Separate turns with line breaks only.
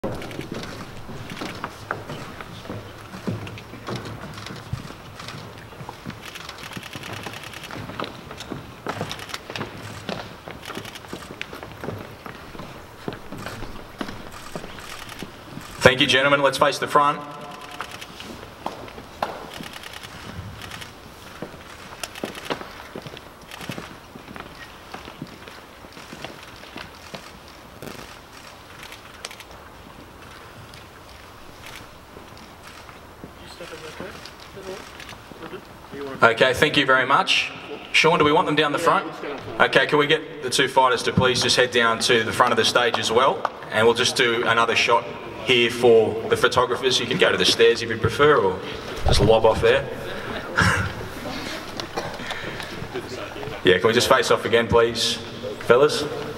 Thank you, gentlemen. Let's face the front. Okay, thank you very much. Sean, do we want them down the front? Okay, can we get the two fighters to please just head down to the front of the stage as well? And we'll just do another shot here for the photographers. You can go to the stairs if you prefer, or just lob off there. Yeah, can we just face off again, please, fellas?